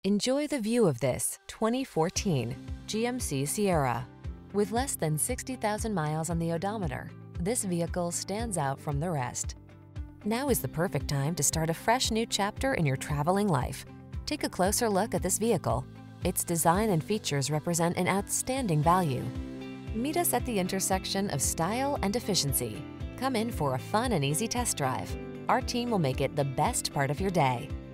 Enjoy the view of this 2014 GMC Sierra. With less than 60,000 miles on the odometer, this vehicle stands out from the rest. Now is the perfect time to start a fresh new chapter in your traveling life. Take a closer look at this vehicle. Its design and features represent an outstanding value. Meet us at the intersection of style and efficiency. Come in for a fun and easy test drive. Our team will make it the best part of your day.